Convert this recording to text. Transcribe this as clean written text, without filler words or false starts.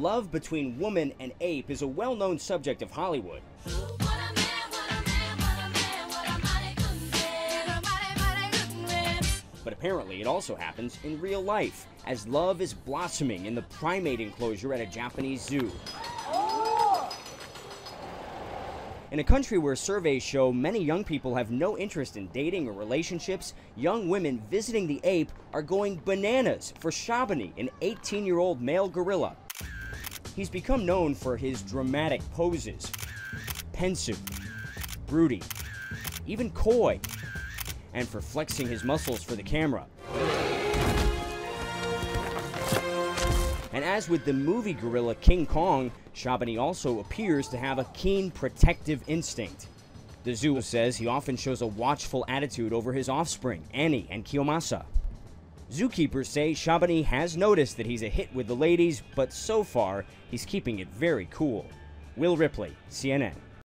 love between woman and ape is a well-known subject of Hollywood. But apparently it also happens in real life, as love is blossoming in the primate enclosure at a Japanese zoo. In a country where surveys show many young people have no interest in dating or relationships, young women visiting the ape are going bananas for Shabani, an 18-year-old male gorilla. He's become known for his dramatic poses, pensive, broody, even coy, and for flexing his muscles for the camera. And as with the movie gorilla King Kong, Shabani also appears to have a keen protective instinct. The zoo says he often shows a watchful attitude over his offspring, Annie and Kiyomasa. Zookeepers say Shabani has noticed that he's a hit with the ladies, but so far, he's keeping it very cool. Will Ripley, CNN.